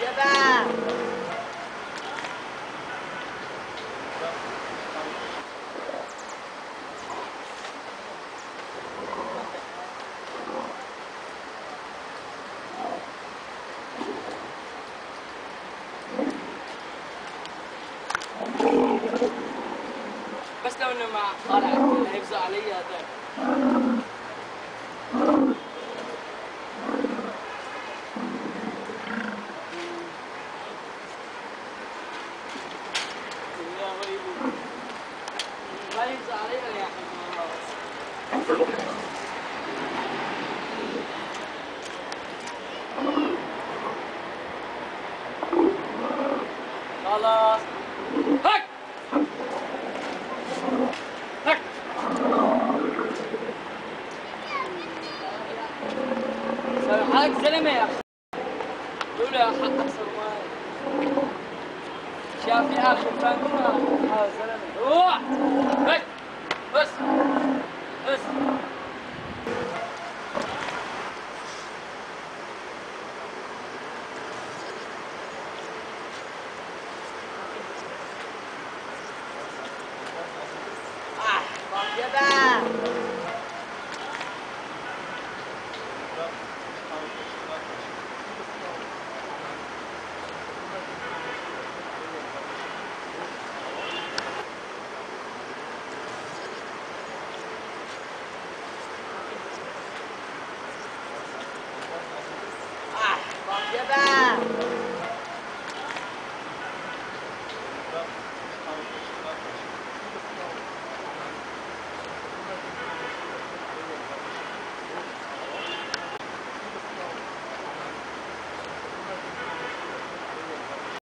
يبا بس لو انه ما طالع هيفزع علي هذا. ما يفزع علي يا اخي. خلاص هك هك سوي حالك زلمه يا اخي. قول له حق اكثر ما شاف يا اخي فهمتنا. ها زلمه روح هك بس بس